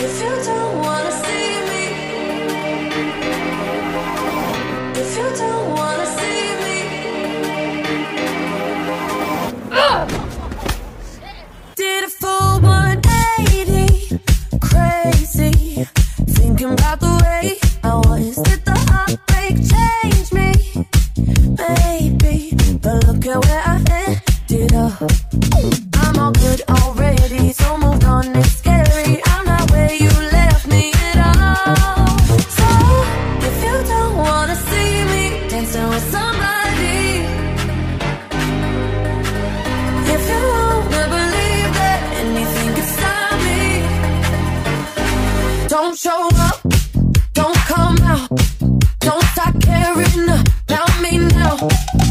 If you don't wanna see me, if you don't wanna see me, did a full 180, crazy, thinking about the way I was. Did the heartbreak change me? Maybe, but look at where I ended up. I'm all good already, so moved on, it's scary. I'm not where you left me at all. So, if you don't wanna see me dancing with somebody, if you wanna believe that anything can stop me, don't show up, don't come out, don't start caring about me now.